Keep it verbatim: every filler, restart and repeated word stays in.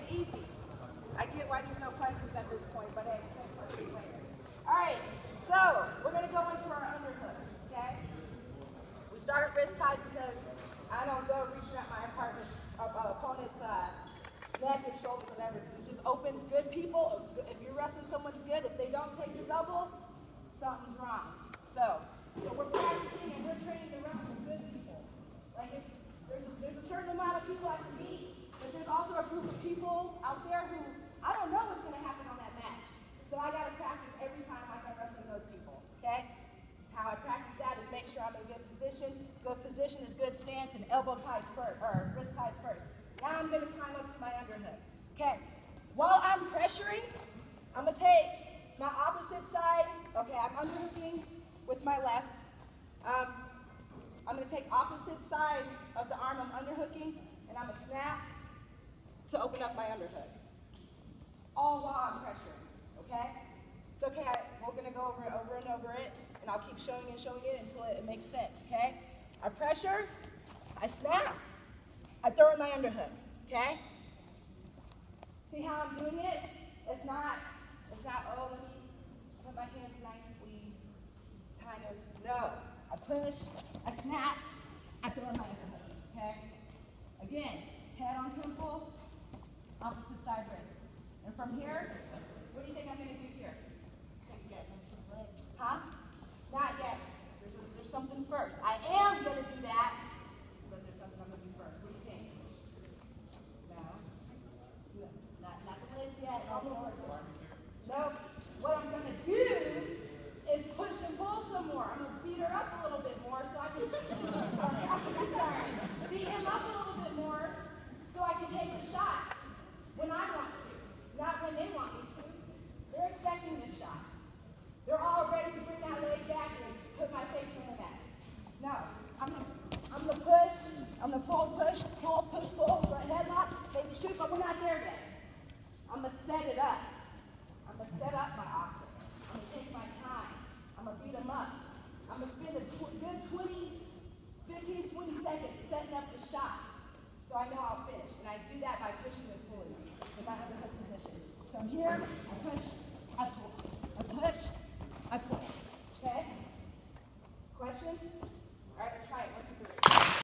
it's easy. I get why there's no questions at this point, but hey, questions later. All right, so we're going to go into our underhook, okay? We start at wrist ties because I don't go reaching at my partner, uh, opponent's uh, neck and shoulder, whatever, because it just opens good people. If you're wrestling someone's good, if they don't take the double, something's wrong. So, so we're practicing and we're training to wrestle good people. Like it's, there's, a, there's a certain amount of people I can beat, but there's also a group of people out there who I don't know what's going to happen on that match. So I got to practice every time like I'm wrestling those people, okay? How I practice that is make sure I'm in good position. Good position is good stance and elbow ties first, or wrist ties first. Now I'm going to climb up to my underhook. Okay, while I'm pressuring, I'm going to take my opposite side. Okay, I'm underhooking with my left. Um, I'm going to take opposite side of the arm I'm underhooking, and I'm going to snap to open up my underhook. All while I'm pressuring, okay? It's okay, I, we're going to go over it over and over it, and I'll keep showing and showing it until it, it makes sense, okay? I pressure, I snap, I throw in my underhook, okay? See how I'm doing it? It's not, it's not, oh, let me put my hands nicely, kind of, no. I push, I snap, I throw in my underhook, okay? Again, head on temple, opposite side wrist. And from here, what do you think I'm gonna do here? Huh? Not yet. There's, a, there's something first. I am gonna do that, but there's something I'm gonna do first. What do you think? No. No. Not, not the legs yet. Nope. What I'm gonna do is push and pull some more. I'm gonna beat her up a little bit more so I can. I'm sorry. Beat him up a little bit more so I can take a shot when I want to, not when they want me to. They're expecting this shot. They're all ready to bring that leg back and put my face in the mat. No, I'm gonna, I'm gonna push, I'm gonna pull, push, pull, push, pull, for a headlock, maybe shoot, but we're not there yet. I'm gonna set it up. I'm gonna set up my offense. I'm gonna take my time. I'm gonna beat them up. I'm gonna spend a tw good twenty, fifteen, twenty seconds setting up the shot so I know I'll finish. And I do that by pushing and pulling in my underhook position. So here,